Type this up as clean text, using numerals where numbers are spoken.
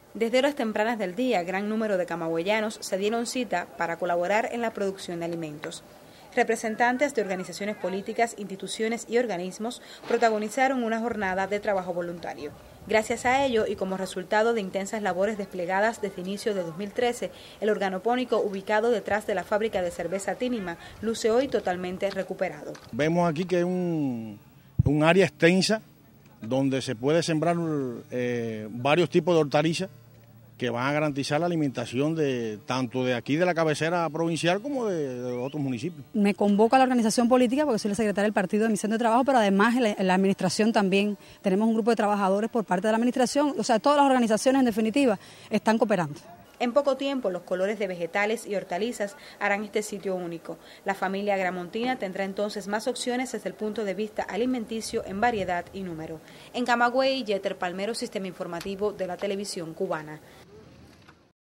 Desde horas tempranas del día, gran número de camagüeyanos se dieron cita para colaborar en la producción de alimentos. Representantes de organizaciones políticas, instituciones y organismos protagonizaron una jornada de trabajo voluntario. Gracias a ello y como resultado de intensas labores desplegadas desde inicio de 2013, el organopónico ubicado detrás de la fábrica de cerveza Tínima luce hoy totalmente recuperado. Vemos aquí que es un área extensa donde se puede sembrar varios tipos de hortalizas que van a garantizar la alimentación de tanto de aquí de la cabecera provincial como de otros municipios. Me convoca la organización política porque soy la secretaria del partido de mi centro de trabajo, pero además en la administración también tenemos un grupo de trabajadores por parte de la administración, o sea, todas las organizaciones en definitiva están cooperando. En poco tiempo, los colores de vegetales y hortalizas harán este sitio único. La familia agramontina tendrá entonces más opciones desde el punto de vista alimenticio en variedad y número. En Camagüey, Yeter Palmero, Sistema Informativo de la Televisión Cubana.